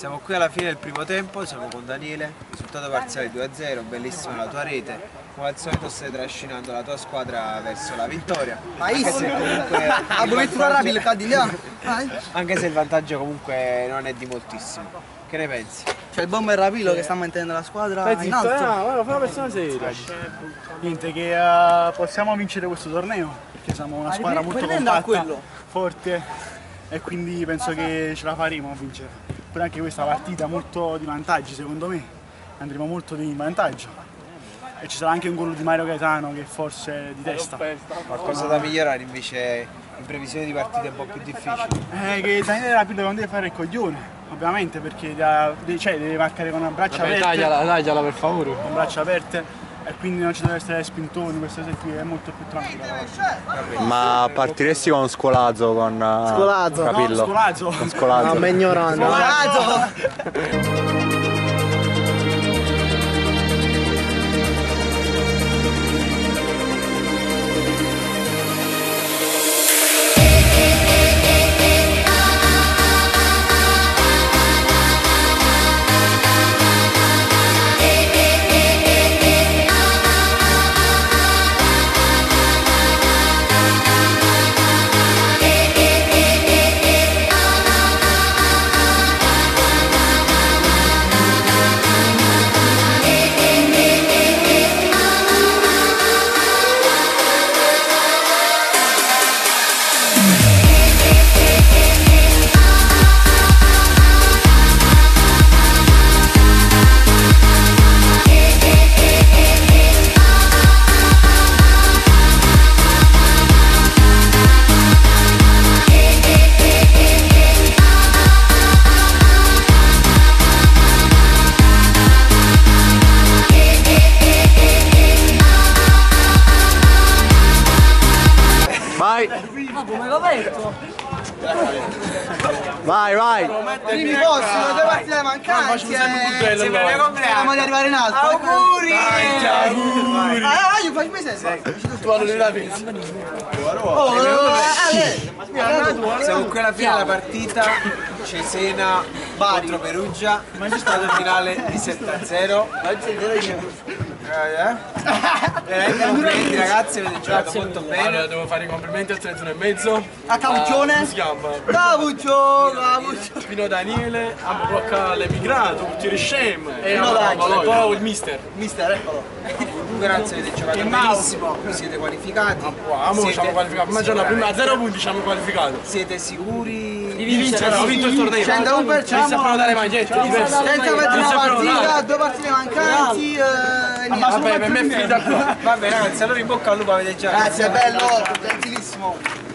Siamo qui alla fine del primo tempo, siamo con Daniele, risultato parziale 2-0, bellissima la tua rete. Come al solito stai trascinando la tua squadra verso la vittoria. Anche se comunque anche se il vantaggio comunque non è di moltissimo. Che ne pensi? C'è il bomber Rapilo che sta mantenendo la squadra in alto. Fai una persona seria. Niente, che possiamo vincere questo torneo, perché siamo una squadra molto compatta, forte, e quindi penso che ce la faremo a vincere. Pure anche questa partita molto di vantaggi, secondo me, andremo molto di vantaggio. E ci sarà anche un gol di Mario Gaetano che forse è di testa. Qualcosa da migliorare invece in previsione di partite un po' più difficili? Che Daniele Rapido non deve fare il coglione, ovviamente, perché deve marcare con braccia aperte. Tagliala per favore. Con braccia aperte, e quindi non ci deve essere spintoni, questa cosa qui è molto più tranquilla. Ma partiresti con Scolazzo, con Rapillo? No, Scolazzo. Con Scolazzo. No, ma ignorando. Come l'ho detto? Vai! Primi posti, due partite mancanti. Speriamo di arrivare in alto. Auguri! Io faccio me Tu allora pensi. Siamo qui alla fine della partita, Cesena contro Perugia, risultato finale di 7-0. Complimenti ragazzi, avete giocato molto bene. Allora, devo fare i complimenti al 31,5. A Capuccione. Come si chiama? Capuccio. Pino Daniele, a blocca l'emigrato, Portiere Scem. E poi il mister. Mister, eccolo. Grazie, avete giocato benissimo, siete qualificati. Siamo qualificati, ma già la prima a 0 punti ci hanno qualificato. Siete sicuri Di vincere? Abbiamo vinto il torneo. 101%. Senza prenotare magliette, diverso. Senza mettere una partita, due partite mancanti. Vabbè, per me è finita qua. Vabbè ragazzi, allora in bocca al lupo, avete già. Grazie, bello, gentilissimo.